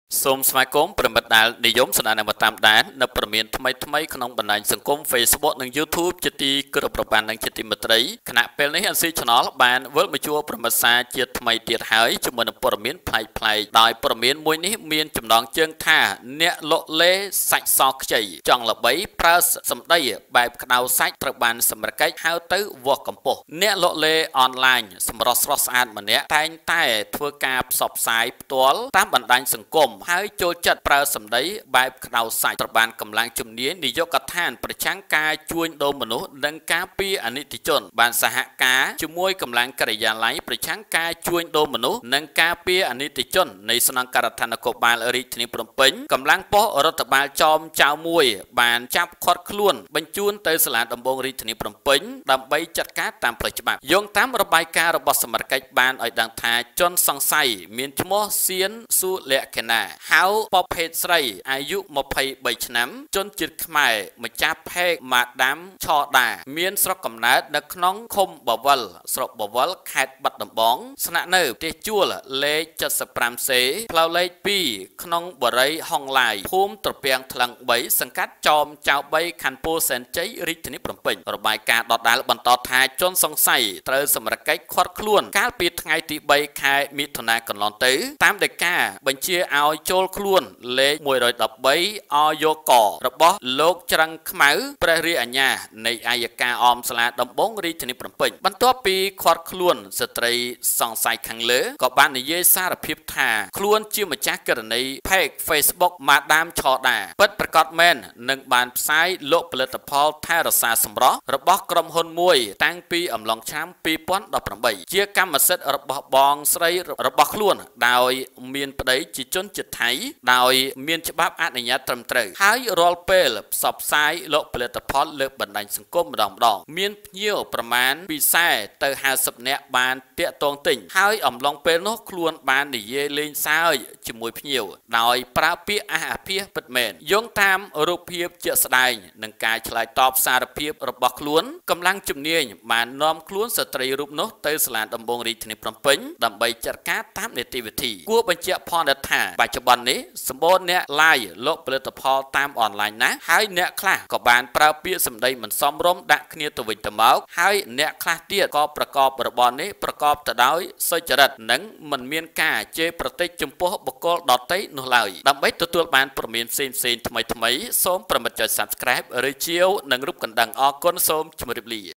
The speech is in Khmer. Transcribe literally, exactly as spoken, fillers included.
សូមស្វាគមន៍ប្រិមិត្តដែលនិយមស្ដាប់នៅតាមដាននៅព័ត៌មានថ្មីថ្មីក្នុងបណ្ដាញសង្គម Facebook និង YouTube ជាទីគោរពប្របាននិងជាទីមេត្រីគណៈពេលនេះ Ansi Channel បានវិលមកជួបប្រិមិត្តសាជាថ្មីទៀតហើយជាមួយនឹងព័ត៌មានប្លែកៗដោយព័ត៌មានមួយនេះមានចំណងជើងថាអ្នកលក់លេសាច់សខ្ចីចង់ល្បីប្រើសម្ដីបែបក្តៅសាច់ត្រូវបានសម្រេចកិច្ចហៅទៅវាស់កម្ពស់អ្នកលក់លេអនឡាញសម្រស់ស្រស់ស្អាតម្នាក់តែងតែធ្វើការផ្សព្វផ្សាយផ្ទាល់តាមបណ្ដាញសង្គមហើយចូលចិត្តប្រើសម្ដីបែបក្តៅសាច់ត្រូវបានកម្លាំងជំនាញនយោបាយកដ្ឋានប្រឆាំងការជួញដូរមនុស្សនិងការពារអនិច្ចជនបានសហការជាមួយកម្លាំងការិយាល័យប្រឆាំងការជួញដូរមនុស្សនិងការពារអនិច្ចជននៃស្នងការដ្ឋាននគរបាលរាជធានីភ្នំពេញកម្លាំងប៉ុស្តិ៍រដ្ឋបាលចោមចៅមួយបានចាប់ឃាត់ខ្លួនបញ្ជូនទៅសាលាដំបងរាជធានីភ្នំពេញដើម្បីចាត់ការតាមផ្លូវច្បាប់យោងតាមរបាយការណ៍របស់សមត្ថកិច្ចបានឲ្យដឹងថាជនសង្ស័យមានឈ្មោះសៀនស៊ូលក្ខណាហៅបភេទស្រីអាយុម្ភៃបីឆ្នាំជនជាតិខ្មែរម្ចាស់ផេកម៉ាដាមឆដាមានស្រុកកំណើតនៅក្នុងឃុំបវលស្រុកបវលខេត្តបាត់ដំបងស្នាក់នៅផ្ទះជួលលេខเจ็ดสิบห้าសេផ្លូវលេខពីរក្នុងបរិយហុងឡាយភូមិត្រពាំងថ្លឹងបីសង្កាត់ចោមចៅបីខណ្ឌពោធិ៍សែនជ័យរាជធានីភ្នំពេញរបាយការណ៍ដដាលបន្តថាជនសង្ស័យត្រូវសម្រេចកិច្ចឃាត់ខ្លួនកាលពីថ្ងៃទីបីខែមិថុនាកន្លងទៅតាមដីកាបញ្ជាឲ្យចូលខ្លួនលេខមួយរយដប់បីអយកករបស់លោកច្រឹងខ្មៅព្រះរាជអាជ្ញានៃអัยការអមសាលាដំបងរាជធានីភ្នំពេញបន្ទាប់ពីឃាត់ខ្លួនស្ត្រីសង្ស័យខាងលើក៏បាននិយាយសារភាពថាខ្លួនជាម្ចាស់ករណី Page Facebook ម៉ាដាមឆដាពិតប្រាកដមែននឹងបានផ្សាយលោកផលិតផលថែរក្សាសម្រស់របស់ក្រុមហ៊ុនមួយតាំងពីអំឡុងឆ្នាំពីរពាន់ដប់ប្រាំបីជាកម្មសិទ្ធិរបស់បងស្រីរបស់ខ្លួនដោយមានប្តីជាជនជាតិថៃដោយមានច្បាប់អនុញ្ញាតត្រឹមត្រូវហើយរាល់ពេលផ្សព្វផ្សាយលោកផលិតផលលើបណ្ដាញសង្គមម្ដងម្ដងមានភ្ញៀវប្រមាណពីសែទៅห้าสิบនាក់បានតាក់ទងទិញហើយអំឡុងពេលនោះខ្លួនបាននិយាយលេងសើចជាមួយភ្ញៀវដោយប្រើពាក្យអះអាភាសពិតមែនយោងតាមរូបភាពជាក់ស្ដែងនិងការឆ្លើយតបសារភាពរបស់ខ្លួនកម្លាំងជំនាញបាននាំខ្លួនស្ត្រីរូបនោះទៅសាលាដំបងរាជធានីភ្នំពេញដើម្បីចាត់ការតាមនីតិវិធីគួរបញ្ជាក់ផងថាបច្ចុប្បន្ននេះសម្បូរអ្នក live លោកផលិតផលតាមអនឡាញណាហើយអ្នកខ្លះក៏បានប្រើពាក្យសម្ដីមិនសមរម្យដាក់គ្នាទៅវិញទៅមកហើយអ្នកខ្លះទៀតក៏ប្រកបរបរនេះប្រកបទៅដោយសុចរិតនិងមិនមានការជេរប្រតិចចំពោះបុគ្គលដទៃនោះឡើយដើម្បីទទួលបានព័ត៌មានផ្សេងៗថ្មីៗសូមប្រមិត្តចុច Subscribe ឬជាវនិងរូបកណ្ដឹងអរគុណសូមជម្រាបលា